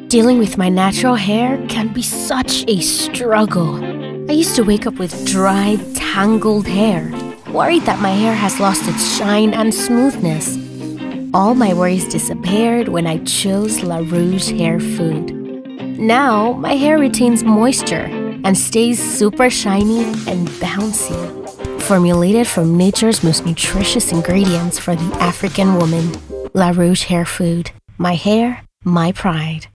Dealing with my natural hair can be such a struggle. I used to wake up with dry, tangled hair, worried that my hair has lost its shine and smoothness. All my worries disappeared when I chose La Rouge Hair Food. Now, my hair retains moisture and stays super shiny and bouncy. Formulated from nature's most nutritious ingredients for the African woman. La Rouge Hair Food. My hair, my pride.